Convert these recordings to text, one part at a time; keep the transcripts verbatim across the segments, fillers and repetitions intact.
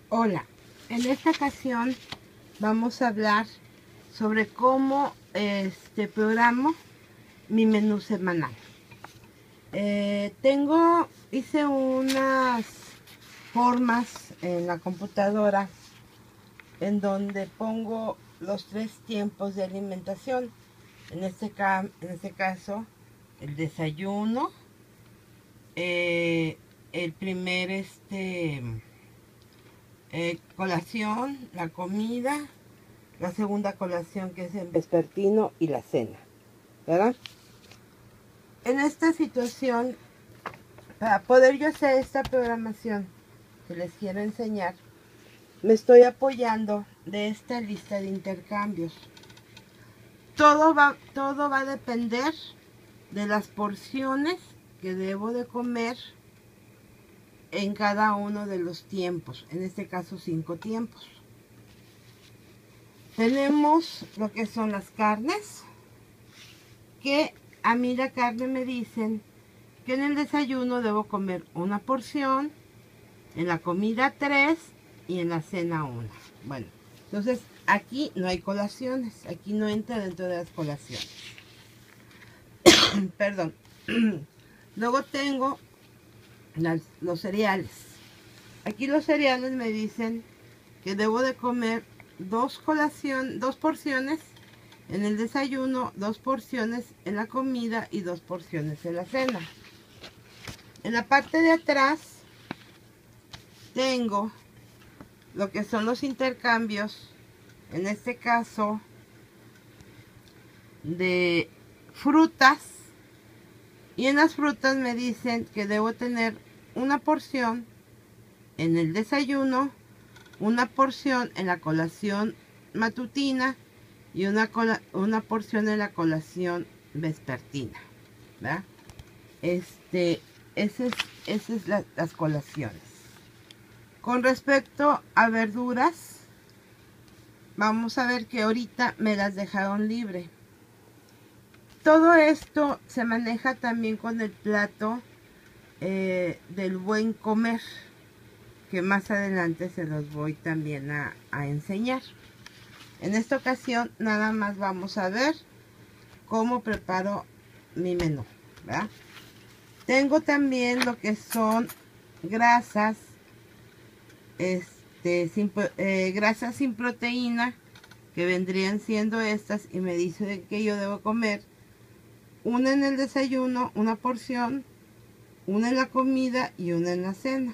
Hola, en esta ocasión vamos a hablar sobre cómo este programo mi menú semanal. Eh, tengo, hice unas formas en la computadora en donde pongo los tres tiempos de alimentación. En este, ca en este caso, el desayuno, eh, el primer este eh, colación, la comida, la segunda colación que es el vespertino y la cena, ¿verdad? En esta situación, para poder yo hacer esta programación que les quiero enseñar, me estoy apoyando de esta lista de intercambios. Todo va, todo va a depender de las porciones que debo de comer en cada uno de los tiempos, en este caso cinco tiempos. Tenemos lo que son las carnes, que a mí la carne me dicen que en el desayuno debo comer una porción, en la comida tres y en la cena una. Bueno, entonces aquí no hay colaciones, aquí no entra dentro de las colaciones. Perdón. Luego tengo las, los cereales. Aquí los cereales me dicen que debo de comer dos colación, dos porciones en el desayuno, dos porciones en la comida y dos porciones en la cena. En la parte de atrás tengo lo que son los intercambios, en este caso de frutas, y en las frutas me dicen que debo tener una porción en el desayuno, una porción en la colación matutina y una, cola, una porción en la colación vespertina, ¿verdad? Este, esas es, es la, las colaciones. Con respecto a verduras, vamos a ver que ahorita me las dejaron libre. Todo esto se maneja también con el plato eh, del buen comer, que más adelante se los voy también a, a enseñar. En esta ocasión nada más vamos a ver cómo preparo mi menú, ¿verdad? Tengo también lo que son grasas, este, sin, eh, grasas sin proteína, que vendrían siendo estas, y me dice que yo debo comer una en el desayuno, una porción, una en la comida y una en la cena.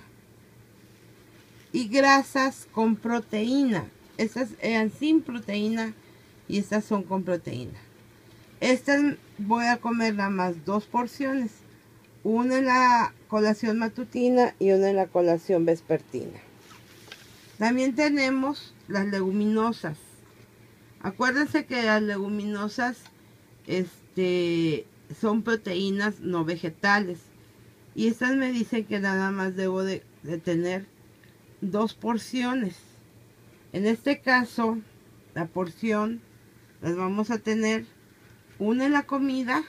Y grasas con proteína, estas eran sin proteína y estas son con proteína. Estas voy a comer nada más dos porciones, una en la colación matutina y una en la colación vespertina. También tenemos las leguminosas. Acuérdense que las leguminosas este, son proteínas no vegetales. Y estas me dicen que nada más debo de, de tener dos porciones. En este caso, la porción las vamos a tener una en la comida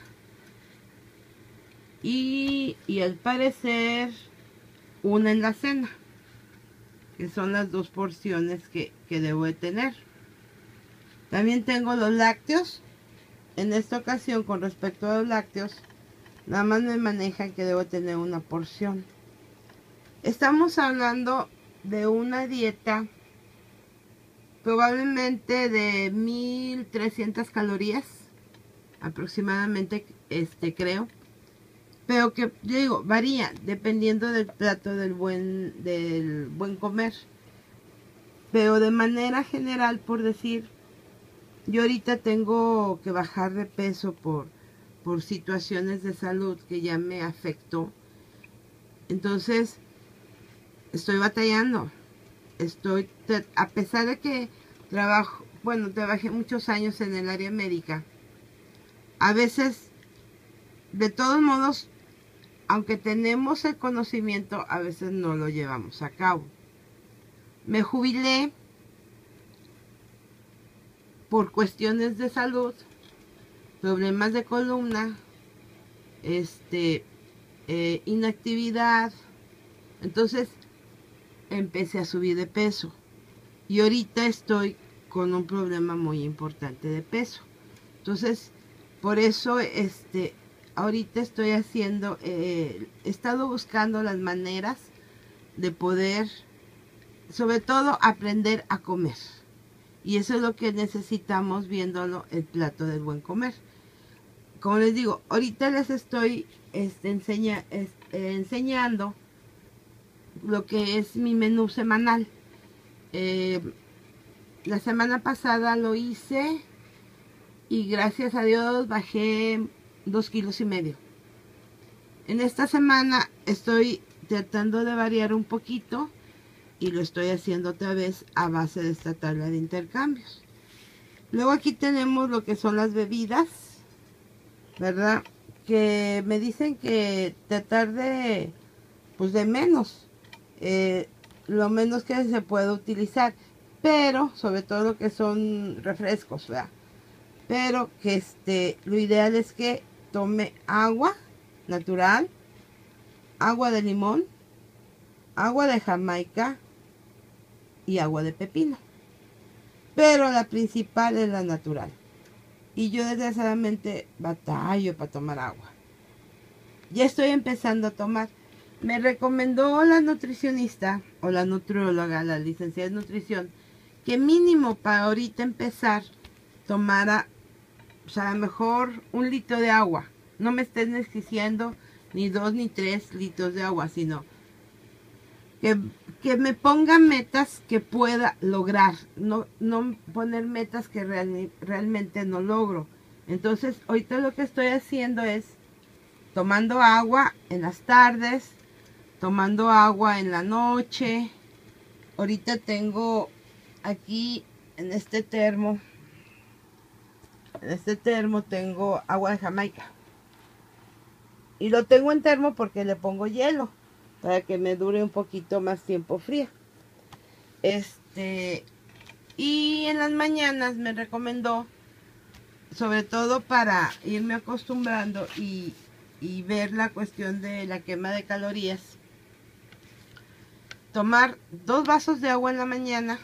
y, y al parecer una en la cena, que son las dos porciones que, que debo de tener. También tengo los lácteos. En esta ocasión, con respecto a los lácteos, nada más me manejan que debo tener una porción. Estamos hablando de una dieta probablemente de mil trescientas calorías aproximadamente, este creo, pero que yo digo varía dependiendo del plato del buen del buen comer, pero de manera general, por decir, yo ahorita tengo que bajar de peso por por situaciones de salud que ya me afectó, entonces estoy batallando. Estoy, a pesar de que trabajo, bueno, trabajé muchos años en el área médica, a veces, de todos modos, aunque tenemos el conocimiento, a veces no lo llevamos a cabo. Me jubilé por cuestiones de salud, problemas de columna, este, eh, inactividad. Entonces, empecé a subir de peso. Y ahorita estoy con un problema muy importante de peso. Entonces, por eso, este, ahorita estoy haciendo, eh, he estado buscando las maneras de poder, sobre todo, aprender a comer. Y eso es lo que necesitamos viéndolo, el plato del buen comer. Como les digo, ahorita les estoy este, enseña, este, enseñando lo que es mi menú semanal. Eh, la semana pasada lo hice y gracias a Dios bajé dos kilos y medio. En esta semana estoy tratando de variar un poquito y lo estoy haciendo otra vez a base de esta tabla de intercambios. Luego aquí tenemos lo que son las bebidas, ¿verdad? Que me dicen que tratar de, pues de menos, eh, lo menos que se puede utilizar, pero sobre todo lo que son refrescos, ¿verdad? Pero que este, lo ideal es que tome agua natural, agua de limón, agua de Jamaica y agua de pepino. Pero la principal es la natural. Y yo desgraciadamente batallo para tomar agua. Ya estoy empezando a tomar. Me recomendó la nutricionista o la nutrióloga, la licenciada en nutrición, que mínimo para ahorita empezar tomara, o sea, a lo mejor un litro de agua. No me estén exigiendo ni dos ni tres litros de agua, sino que, que me ponga metas que pueda lograr. No, no poner metas que real, realmente no logro. Entonces, ahorita lo que estoy haciendo es tomando agua en las tardes, tomando agua en la noche. Ahorita tengo aquí en este termo, en este termo tengo agua de Jamaica. Y lo tengo en termo porque le pongo hielo para que me dure un poquito más tiempo fría. Este, y en las mañanas me recomendó, sobre todo para irme acostumbrando y, y ver la cuestión de la quema de calorías, tomar dos vasos de agua en la mañana,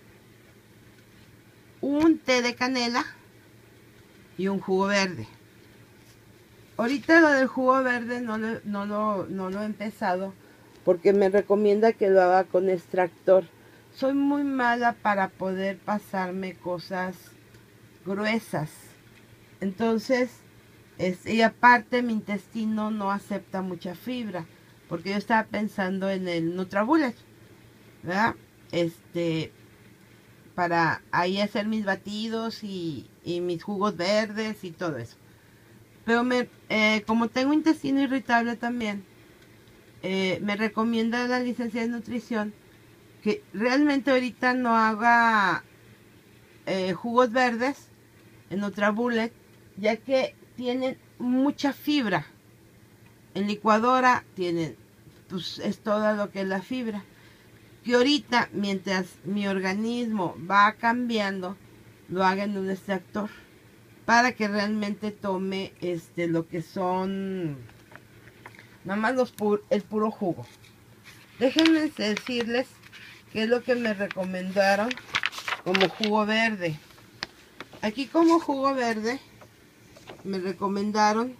un té de canela y un jugo verde. Ahorita lo del jugo verde no lo, no lo, no lo he empezado porque me recomienda que lo haga con extractor. Soy muy mala para poder pasarme cosas gruesas. Entonces, es, y aparte mi intestino no acepta mucha fibra, porque yo estaba pensando en el Nutrabullet, ¿verdad? Este, para ahí hacer mis batidos y, y mis jugos verdes y todo eso. Pero me, eh, como tengo intestino irritable también, eh, me recomienda la licenciada de nutrición que realmente ahorita no haga eh, jugos verdes en Nutrabullet, ya que tienen mucha fibra. En licuadora tienen, pues es todo lo que es la fibra. Que ahorita, mientras mi organismo va cambiando, lo haga en un extractor para que realmente tome este lo que son nada más los pur, el puro jugo. Déjenme decirles qué es lo que me recomendaron como jugo verde. Aquí como jugo verde me recomendaron,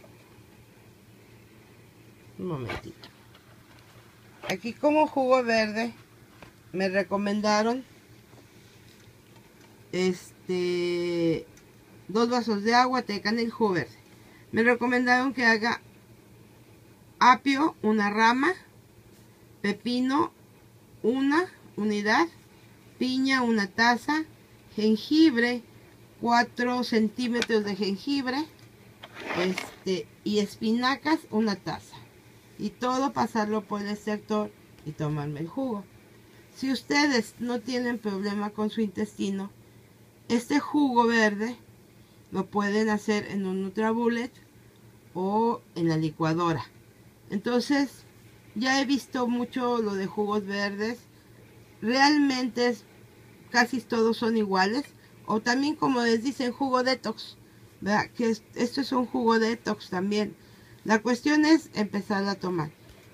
un momentito, aquí como jugo verde me recomendaron este dos vasos de agua, té de canela y jugo verde. Me recomendaron que haga apio, una rama, pepino, una unidad, piña, una taza, jengibre, cuatro centímetros de jengibre, este, y espinacas, una taza. Y todo pasarlo por el extractor y tomarme el jugo. Si ustedes no tienen problema con su intestino, este jugo verde lo pueden hacer en un Nutrabullet o en la licuadora. Entonces, ya he visto mucho lo de jugos verdes. Realmente es, casi todos son iguales. O también, como les dicen, jugo detox, ¿verdad? Que es, esto es un jugo detox también. La cuestión es empezar a tomar.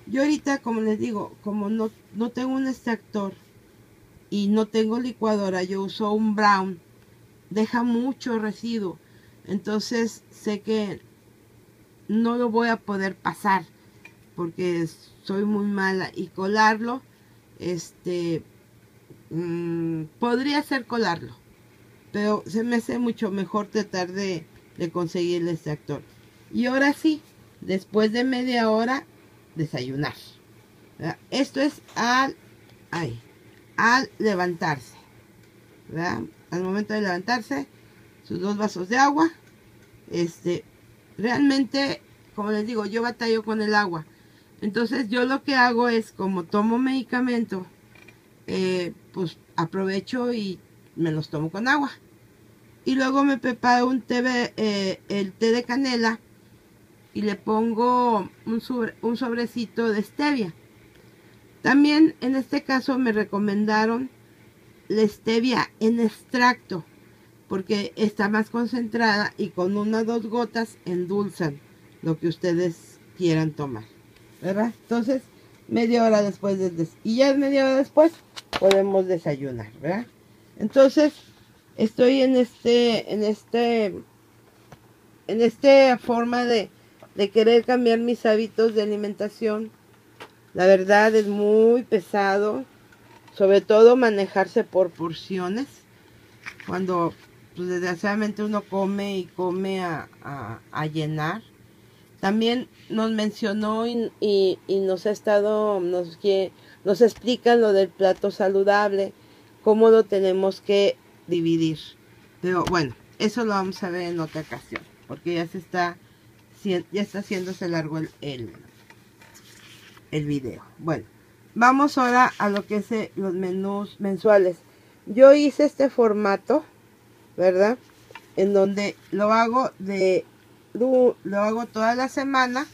Yo ahorita, como les digo, como no, no tengo un extractor y no tengo licuadora, yo uso un brown, deja mucho residuo, entonces sé que no lo voy a poder pasar porque soy muy mala, y colarlo, este, mmm, podría ser colarlo, pero se me hace mucho mejor tratar de, de conseguir el extractor. Y ahora sí, después de media hora, desayunar, ¿verdad? Esto es al, ay, al levantarse, ¿verdad? Al momento de levantarse, sus dos vasos de agua. Este, realmente, como les digo, yo batallo con el agua. Entonces yo lo que hago es, como tomo medicamento, eh, pues aprovecho y me los tomo con agua. Y luego me preparo un té, eh, el té de canela, y le pongo un, sobre, un sobrecito de stevia. También en este caso me recomendaron la stevia en extracto, porque está más concentrada y con una o dos gotas endulzan lo que ustedes quieran tomar, ¿verdad? Entonces, media hora después del des y ya media hora después podemos desayunar, ¿verdad? Entonces, estoy en este, en este, en esta forma de, de querer cambiar mis hábitos de alimentación. La verdad es muy pesado, sobre todo manejarse por porciones, cuando pues desgraciadamente uno come y come a, a, a llenar. También nos mencionó y, y, y nos ha estado, nos, nos explica lo del plato saludable, cómo lo tenemos que dividir. Pero bueno, eso lo vamos a ver en otra ocasión, porque ya se está, ya está haciéndose largo el, el, el video. Bueno, vamos ahora a lo que es los menús mensuales. Yo hice este formato, ¿verdad? En donde lo hago de lo, lo hago toda la semana.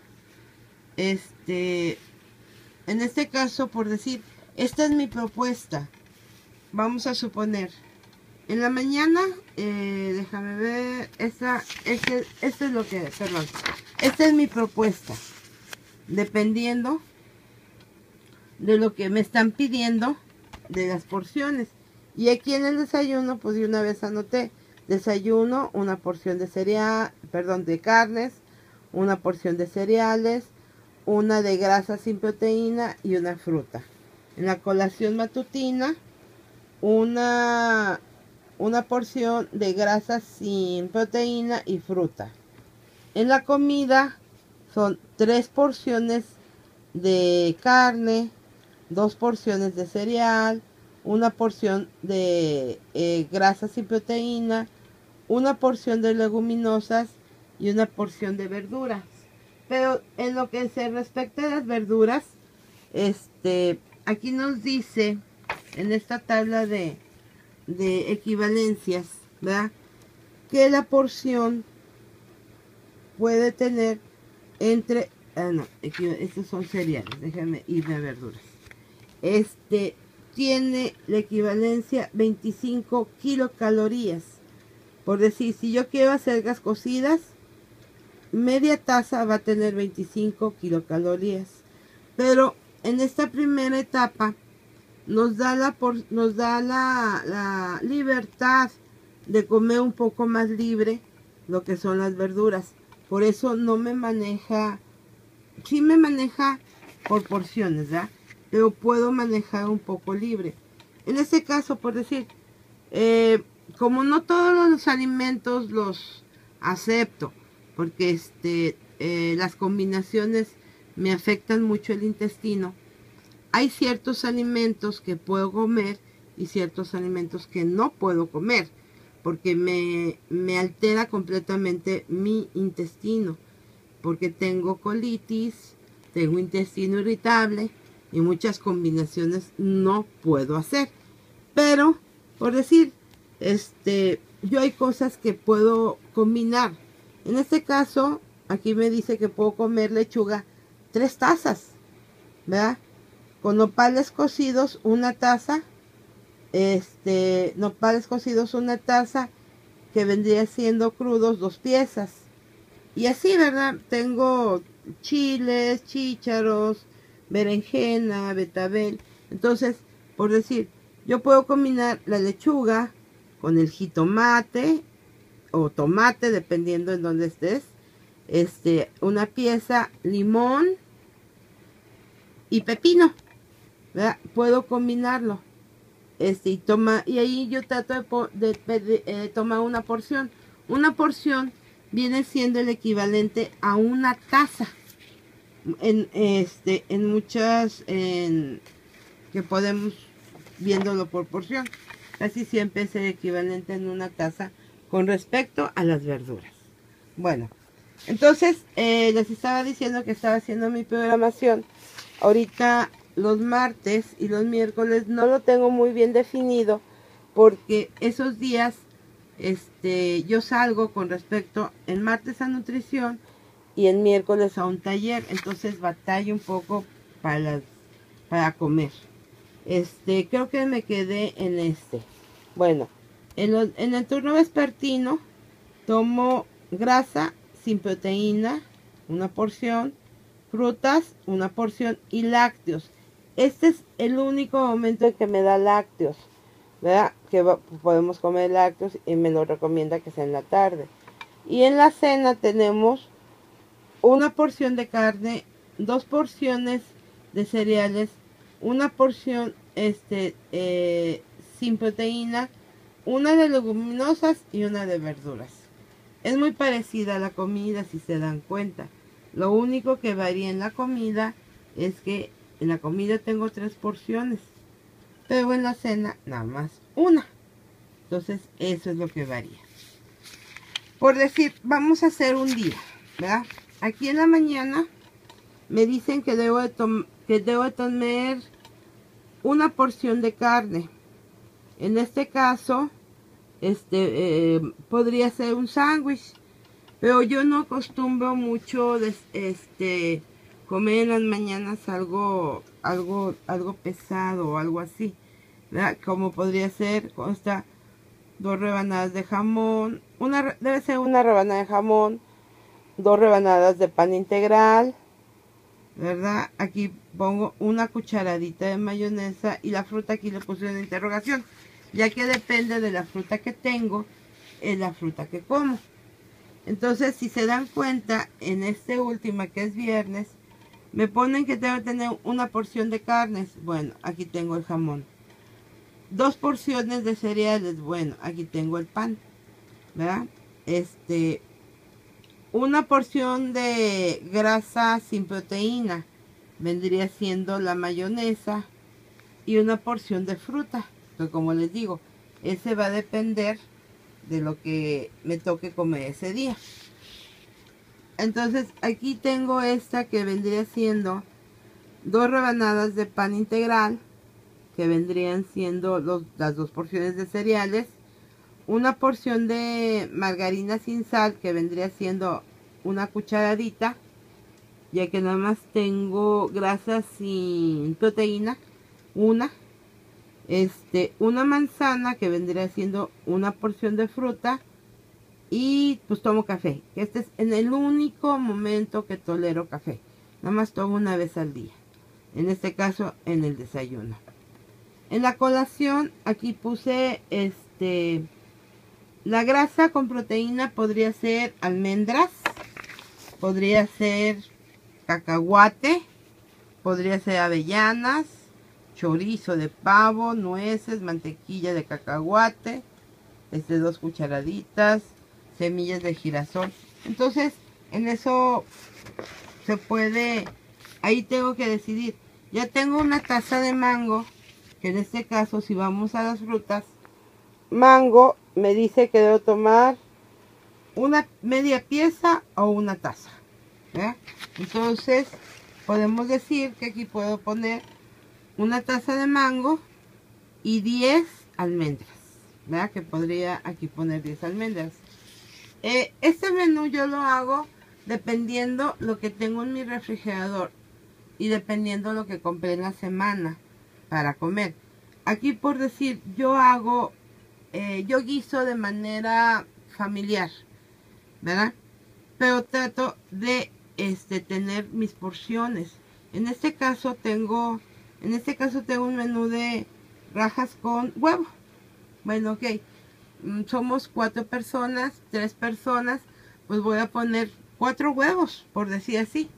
Este, en este caso, por decir, esta es mi propuesta. Vamos a suponer, en la mañana, eh, déjame ver, esta, este, este es lo que, perdón, esta es mi propuesta, dependiendo de lo que me están pidiendo de las porciones. Y aquí en el desayuno, pues de una vez anoté, desayuno, una porción de cereal, perdón, de carnes, una porción de cereales, una de grasa sin proteína y una fruta. En la colación matutina, una, una porción de grasa sin proteína y fruta. En la comida son tres porciones de carne, dos porciones de cereal, una porción de eh, grasa sin proteína, una porción de leguminosas y una porción de verduras. Pero en lo que se respecta a las verduras, este, aquí nos dice en esta tabla de, de equivalencias, ¿verdad?, que la porción puede tener entre, ah, no, estos son cereales, déjame irme a verduras. Este tiene la equivalencia veinticinco kilocalorías. Por decir, si yo quiero acelgas cocidas, media taza va a tener veinticinco kilocalorías. Pero en esta primera etapa nos da la, por, nos da la, la libertad de comer un poco más libre lo que son las verduras. Por eso no me maneja, sí me maneja por porciones, ¿verdad?, pero puedo manejar un poco libre. En este caso, por decir, eh, como no todos los alimentos los acepto, porque este, eh, las combinaciones me afectan mucho el intestino, hay ciertos alimentos que puedo comer y ciertos alimentos que no puedo comer, porque me, me altera completamente mi intestino, porque tengo colitis, tengo intestino irritable, y muchas combinaciones no puedo hacer. Pero, por decir, este, yo hay cosas que puedo combinar. En este caso, aquí me dice que puedo comer lechuga tres tazas, ¿verdad? Con nopales cocidos, una taza. Este, nopales cocidos, una taza, que vendría siendo crudos, dos piezas. Y así, ¿verdad? Tengo chiles, chícharos, berenjena, betabel. Entonces, por decir, yo puedo combinar la lechuga con el jitomate o tomate, dependiendo en dónde estés. Este, una pieza, limón y pepino, ¿verdad? Puedo combinarlo. Este, y toma, y ahí yo trato de, de, de eh, tomar una porción. Una porción viene siendo el equivalente a una taza. En este, en muchas, en, que podemos viéndolo por porción. Casi siempre es el equivalente en una taza con respecto a las verduras. Bueno, entonces eh, les estaba diciendo que estaba haciendo mi programación. Ahorita los martes y los miércoles no lo tengo muy bien definido porque esos días este, yo salgo con respecto en martes a nutrición y en miércoles a un taller, entonces batallo un poco para, las, para comer. Este, creo que me quedé en este. Bueno, en, lo, en el turno vespertino tomo grasa sin proteína, una porción, frutas, una porción y lácteos. Este es el único momento en que me da lácteos, ¿verdad? Que va, podemos comer lácteos y me lo recomienda que sea en la tarde. Y en la cena tenemos una porción de carne, dos porciones de cereales, una porción este, eh, sin proteína, una de leguminosas y una de verduras. Es muy parecida a la comida si se dan cuenta. Lo único que varía en la comida es que en la comida tengo tres porciones, pero en la cena nada más una. Entonces eso es lo que varía. Por decir, vamos a hacer un día, ¿verdad? Aquí en la mañana me dicen que debo de, que debo de comer una porción de carne. En este caso, este eh, podría ser un sándwich, pero yo no acostumbro mucho de, este comer en las mañanas algo algo algo pesado o algo así, ¿verdad? Como podría ser, consta dos rebanadas de jamón, una debe ser una rebanada de jamón, dos rebanadas de pan integral, ¿verdad? Aquí pongo una cucharadita de mayonesa y la fruta aquí le puse una interrogación, ya que depende de la fruta que tengo, es la fruta que como. Entonces, si se dan cuenta, en este último que es viernes, me ponen que tengo que tener una porción de carnes. Bueno, aquí tengo el jamón. Dos porciones de cereales. Bueno, aquí tengo el pan, ¿verdad? Este, una porción de grasa sin proteína vendría siendo la mayonesa y una porción de fruta. Pero como les digo, ese va a depender de lo que me toque comer ese día. Entonces aquí tengo esta que vendría siendo dos rebanadas de pan integral, que vendrían siendo los, las dos porciones de cereales, una porción de margarina sin sal, que vendría siendo una cucharadita, ya que nada más tengo grasa sin proteína, una, este, una manzana, que vendría siendo una porción de fruta, y pues tomo café. Este es en el único momento que tolero café. Nada más tomo una vez al día. En este caso, en el desayuno. En la colación, aquí puse este la grasa con proteína. Podría ser almendras, podría ser cacahuate, podría ser avellanas, chorizo de pavo, nueces, mantequilla de cacahuate, este, dos cucharaditas, semillas de girasol. Entonces, en eso se puede, ahí tengo que decidir. Ya tengo una taza de mango, que en este caso, si vamos a las frutas, mango me dice que debo tomar una media pieza o una taza, ¿verdad? Entonces, podemos decir que aquí puedo poner una taza de mango y diez almendras, ¿verdad? Que podría aquí poner diez almendras. Eh, este menú yo lo hago dependiendo lo que tengo en mi refrigerador y dependiendo lo que compré en la semana para comer. Aquí, por decir, yo hago, eh, yo guiso de manera familiar, ¿verdad? Pero trato de este, tener mis porciones. En este caso tengo, en este caso tengo un menú de rajas con huevo. Bueno, ok, somos cuatro personas, tres personas, pues voy a poner cuatro huevos, por decir así.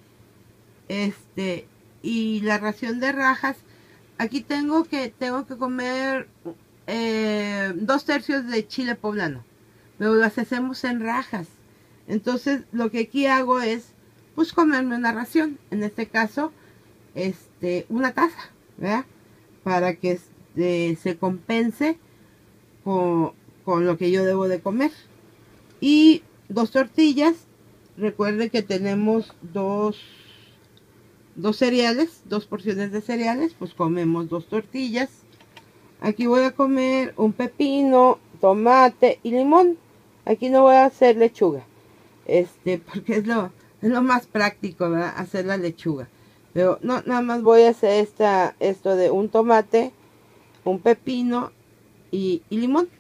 Este, y la ración de rajas, aquí tengo que, tengo que comer eh, dos tercios de chile poblano, pero las hacemos en rajas. Entonces lo que aquí hago es, pues comerme una ración, en este caso, este, una taza, ¿verdad? Para que este, se compense con, con lo que yo debo de comer. Y dos tortillas, recuerden que tenemos dos, dos cereales, dos porciones de cereales, pues comemos dos tortillas. Aquí voy a comer un pepino, tomate y limón. Aquí no voy a hacer lechuga, este, porque es lo, es lo más práctico, ¿verdad? Hacer la lechuga. Pero no, nada más voy a hacer esta, esto de un tomate, un pepino y, y limón.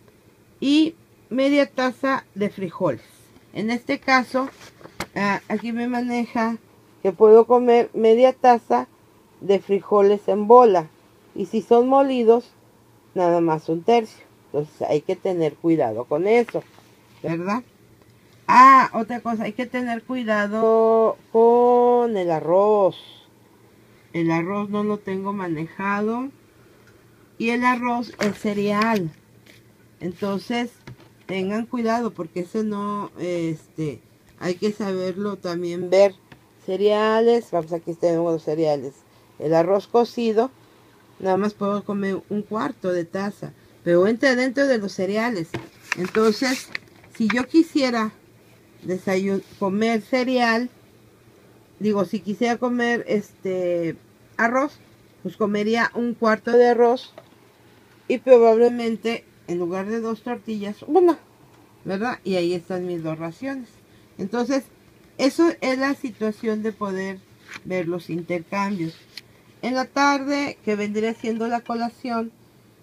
Y media taza de frijoles. En este caso, ah, aquí me maneja que puedo comer media taza de frijoles en bola. Y si son molidos, nada más un tercio. Entonces hay que tener cuidado con eso, ¿verdad? Ah, otra cosa, hay que tener cuidado con el arroz. El arroz no lo tengo manejado. Y el arroz es cereal. Entonces, tengan cuidado porque ese no, este, hay que saberlo también ver. Cereales, vamos, aquí tenemos los cereales. El arroz cocido, nada más puedo comer un cuarto de taza, pero entra dentro de los cereales. Entonces, si yo quisiera desayunar, comer cereal, digo, si quisiera comer este arroz, pues comería un cuarto de arroz y probablemente en lugar de dos tortillas, una, ¿verdad? Y ahí están mis dos raciones. Entonces, eso es la situación de poder ver los intercambios. En la tarde, que vendría siendo la colación,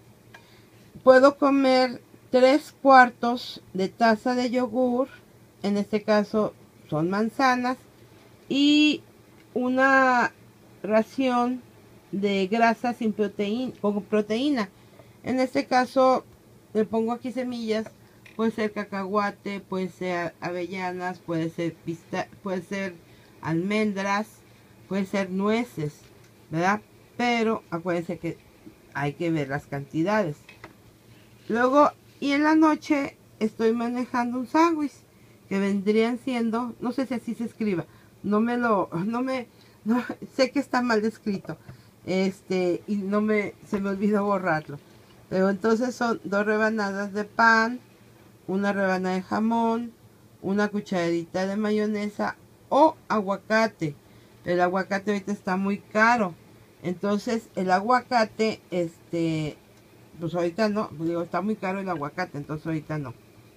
puedo comer tres cuartos de taza de yogur, en este caso son manzanas, y una ración de grasa sin proteína, con proteína. En este caso, le pongo aquí semillas, puede ser cacahuate, puede ser avellanas, puede ser pista, puede ser almendras, puede ser nueces, ¿verdad? Pero acuérdense que hay que ver las cantidades. Luego, y en la noche estoy manejando un sándwich que vendrían siendo, no sé si así se escriba, no me lo, no me, no, sé que está mal escrito, este, y no me, se me olvidó borrarlo. Pero entonces son dos rebanadas de pan, una rebanada de jamón, una cucharadita de mayonesa o aguacate. El aguacate ahorita está muy caro. Entonces el aguacate, este, pues ahorita no, digo, está muy caro el aguacate, entonces ahorita no.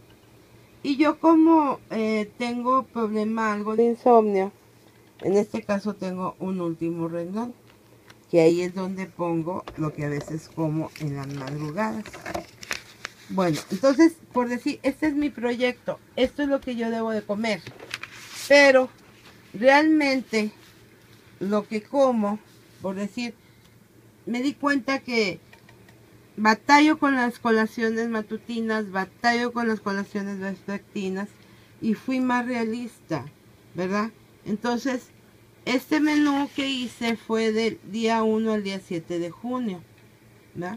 Y yo como eh, tengo problema algo de insomnio, en este caso tengo un último renglón, que ahí es donde pongo lo que a veces como en las madrugadas. Bueno, entonces, por decir, este es mi proyecto, esto es lo que yo debo de comer, pero realmente lo que como, por decir, me di cuenta que batallo con las colaciones matutinas, batallo con las colaciones vespertinas y fui más realista, ¿verdad? Entonces, este menú que hice fue del día uno al día siete de junio, ¿verdad?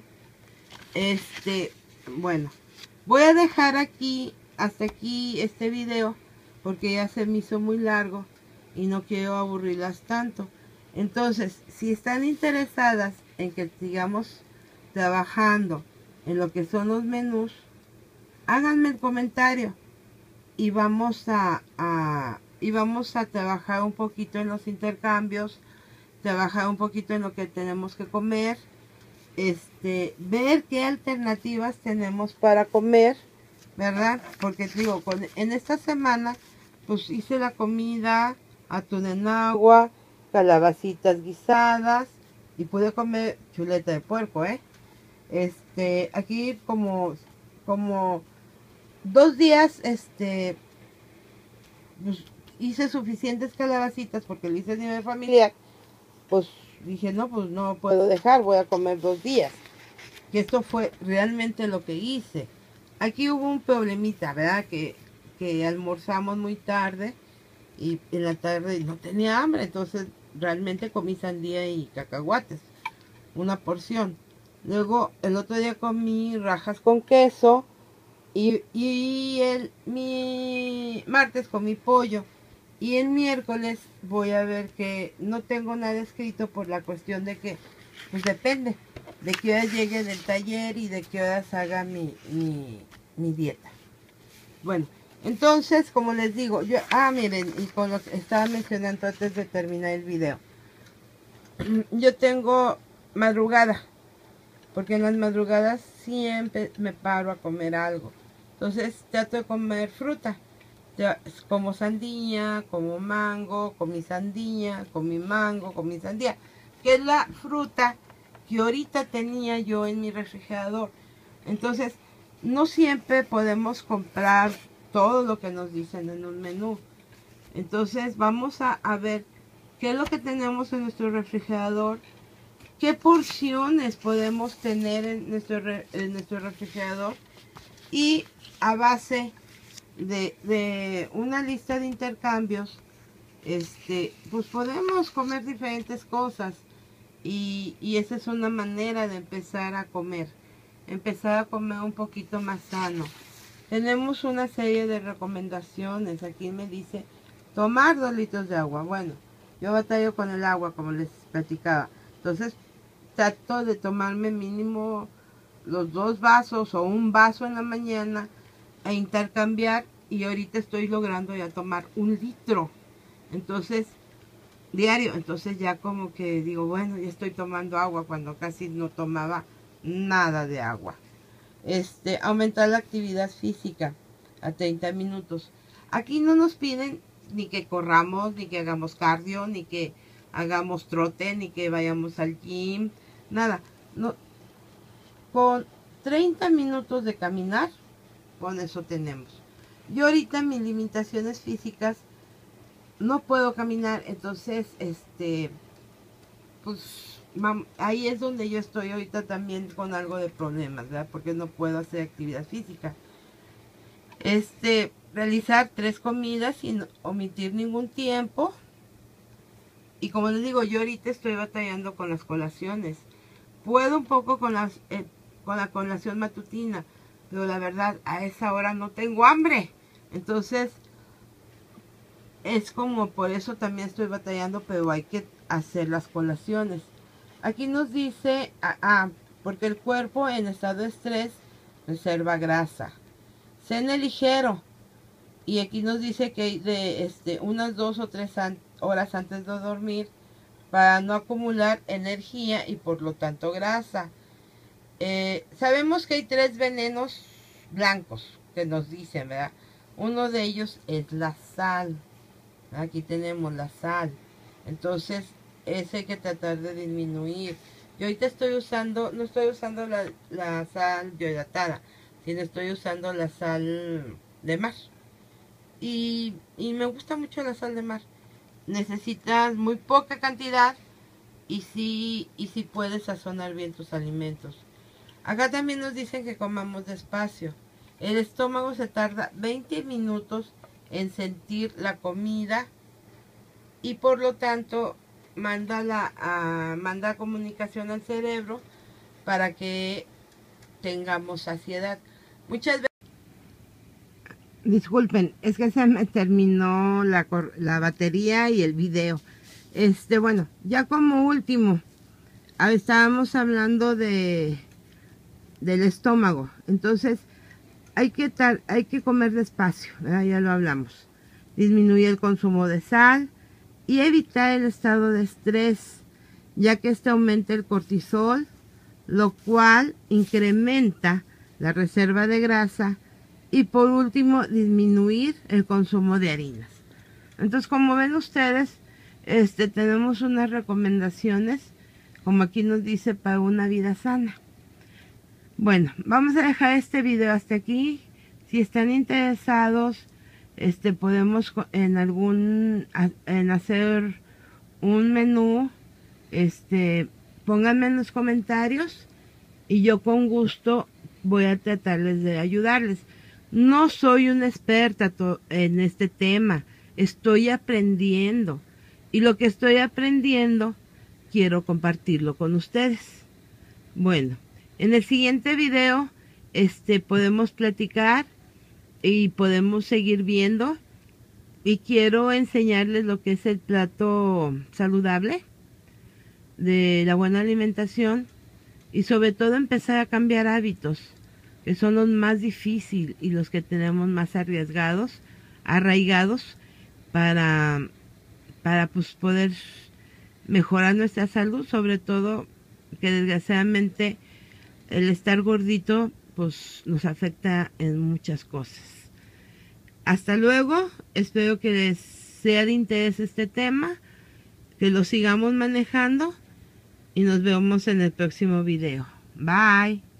Este, bueno, voy a dejar aquí, hasta aquí este video, porque ya se me hizo muy largo y no quiero aburrirlas tanto. Entonces, si están interesadas en que sigamos trabajando en lo que son los menús, háganme el comentario y vamos a, a y vamos a trabajar un poquito en los intercambios, trabajar un poquito en lo que tenemos que comer, este, ver qué alternativas tenemos para comer, ¿verdad? Porque digo, con, en esta semana pues hice la comida, atún en agua, calabacitas guisadas y pude comer chuleta de puerco, ¿eh? Este, aquí como, como dos días, este, pues, hice suficientes calabacitas porque lo hice a nivel familiar, pues dije, no, pues no puedo dejar, voy a comer dos días. Que esto fue realmente lo que hice. Aquí hubo un problemita, ¿verdad? Que, que almorzamos muy tarde y en la tarde no tenía hambre, entonces realmente comí sandía y cacahuates, una porción. Luego el otro día comí rajas con queso y, y el mi martes comí pollo. Y el miércoles voy a ver que no tengo nada escrito por la cuestión de que, pues depende de qué horas llegue del taller y de qué horas haga mi, mi, mi dieta. Bueno, entonces, como les digo, yo, ah, miren, y con lo que estaba mencionando antes de terminar el video, yo tengo madrugada, porque en las madrugadas siempre me paro a comer algo. Entonces trato de comer fruta. Como sandía, como mango, comí sandía, comí mango, comí sandía, que es la fruta que ahorita tenía yo en mi refrigerador. Entonces, no siempre podemos comprar todo lo que nos dicen en un menú. Entonces, vamos a, a ver qué es lo que tenemos en nuestro refrigerador, qué porciones podemos tener en nuestro, en nuestro refrigerador, y a base De, de una lista de intercambios, este, pues podemos comer diferentes cosas y, y esa es una manera de empezar a comer, empezar a comer un poquito más sano. Tenemos una serie de recomendaciones. Aquí me dice tomar dos litros de agua. Bueno, yo batallo con el agua, como les platicaba, entonces trato de tomarme mínimo los dos vasos o un vaso en la mañana a intercambiar, y ahorita estoy logrando ya tomar un litro, entonces diario. Entonces ya como que digo, bueno, ya estoy tomando agua cuando casi no tomaba nada de agua. Este, aumentar la actividad física a treinta minutos. Aquí no nos piden ni que corramos, ni que hagamos cardio, ni que hagamos trote, ni que vayamos al gym, nada. No, con treinta minutos de caminar, con eso tenemos. Yo ahorita mis limitaciones físicas no puedo caminar, entonces este pues ahí es donde yo estoy ahorita también con algo de problemas, ¿verdad? Porque no puedo hacer actividad física. Este, realizar tres comidas sin omitir ningún tiempo. Y como les digo, yo ahorita estoy batallando con las colaciones. Puedo un poco con las eh, con la colación matutina, pero la verdad a esa hora no tengo hambre. Entonces es como por eso también estoy batallando, pero hay que hacer las colaciones. Aquí nos dice, ah, ah, porque el cuerpo en estado de estrés reserva grasa. Cene ligero. Y aquí nos dice que hay de este, unas dos o tres an horas antes de dormir para no acumular energía y por lo tanto grasa. Eh, sabemos que hay tres venenos blancos que nos dicen, ¿verdad? Uno de ellos es la sal. Aquí tenemos la sal. Entonces, ese hay que tratar de disminuir. Yo ahorita estoy usando, no estoy usando la, la sal biohidratada, sino estoy usando la sal de mar. Y, y me gusta mucho la sal de mar. Necesitas muy poca cantidad y sí, y sí puedes sazonar bien tus alimentos. Acá también nos dicen que comamos despacio. El estómago se tarda veinte minutos en sentir la comida y por lo tanto manda la a, manda comunicación al cerebro para que tengamos saciedad. Muchas veces, disculpen, es que se me terminó la, la batería y el video. Este, bueno, ya como último, estábamos hablando de del estómago. Entonces, hay que, tar, hay que comer despacio, ¿verdad? Ya lo hablamos. Disminuir el consumo de sal y evitar el estado de estrés, ya que este aumenta el cortisol, lo cual incrementa la reserva de grasa. Y por último, disminuir el consumo de harinas. Entonces, como ven ustedes, este, tenemos unas recomendaciones, como aquí nos dice, para una vida sana. Bueno, vamos a dejar este video hasta aquí. Si están interesados este podemos en algún en hacer un menú. Este, pónganme en los comentarios y yo con gusto voy a tratarles de ayudarles. No soy una experta en este tema, estoy aprendiendo y lo que estoy aprendiendo quiero compartirlo con ustedes. Bueno, en el siguiente video este, podemos platicar y podemos seguir viendo y quiero enseñarles lo que es el plato saludable de la buena alimentación y sobre todo empezar a cambiar hábitos que son los más difíciles y los que tenemos más arriesgados, arraigados para, para pues poder mejorar nuestra salud, sobre todo que desgraciadamente el estar gordito pues nos afecta en muchas cosas. Hasta luego, espero que les sea de interés este tema, que lo sigamos manejando y nos vemos en el próximo video. Bye.